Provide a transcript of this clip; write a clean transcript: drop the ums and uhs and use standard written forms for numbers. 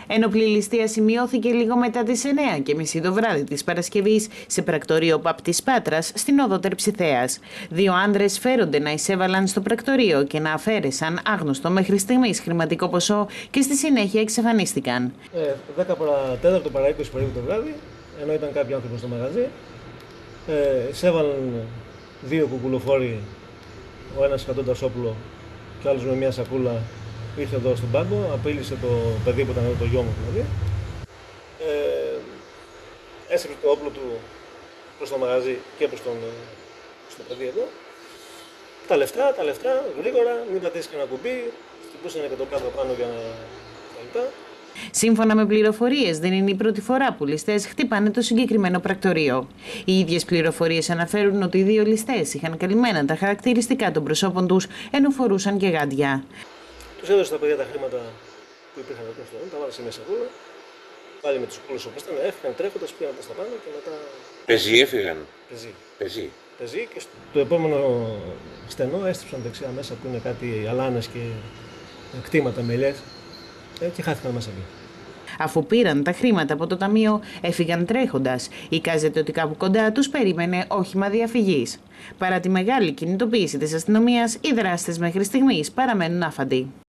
Ένοπλη ληστεία σημειώθηκε λίγο μετά τις 9:30 το βράδυ της Παρασκευής σε πρακτορείο ΠΑΠ της Πάτρας στην όδο Τερψιθέας. Δύο άνδρες φέρονται να εισέβαλαν στο πρακτορείο και να αφαίρεσαν άγνωστο μέχρι στιγμής χρηματικό ποσό και στη συνέχεια εξαφανίστηκαν. 10 παρά 4 παρά 20 περίπου το βράδυ, ενώ ήταν κάποιοι άνθρωποι στο μαγαζί, εισέβαλαν δύο κουκουλοφόροι, ο ένας κρατώντας όπλο και ο άλλος με μια σακούλα. Ήρθε εδώ στον πάγκο, απείλησε το παιδί που ήταν εδώ, το γιο μου δηλαδή. Έσυψε το όπλο του προς το μαγαζί και προς στο παιδί εδώ. Τα λεφτά, γρήγορα, μην πατήσει κανένα κουμπί, χτυπούσαν και το κάτω πάνω για να τα λεπτά. Σύμφωνα με πληροφορίες, δεν είναι η πρώτη φορά που ληστές χτυπάνε το συγκεκριμένο πρακτορείο. Οι ίδιες πληροφορίες αναφέρουν ότι οι δύο ληστές είχαν καλυμμένα τα χαρακτηριστικά των προσώπων τους, ενώ φορούσαν και γάντια. Τους έδωσε τα παιδιά τα χρήματα που υπήρχαν εδώ στο τα βάλανε σε μια σακούλα. Πάλι με τους κούλους όπως ήταν, έφυγαν τρέχοντας, πήγαν στα πάνω και μετά. Πεζοί έφυγαν. Πεζοί και στο επόμενο στενό έστριψαν δεξιά μέσα που είναι κάτι αλάνες και κτήματα με ελιές και χάθηκαν μέσα εκεί. Αφού πήραν τα χρήματα από το ταμείο, έφυγαν τρέχοντας. Εικάζεται ότι κάπου κοντά τους περίμενε όχημα διαφυγής. Παρά τη μεγάλη κινητοποίηση της αστυνομίας, οι δράστες μέχρι στιγμής παραμένουν άφαντοι.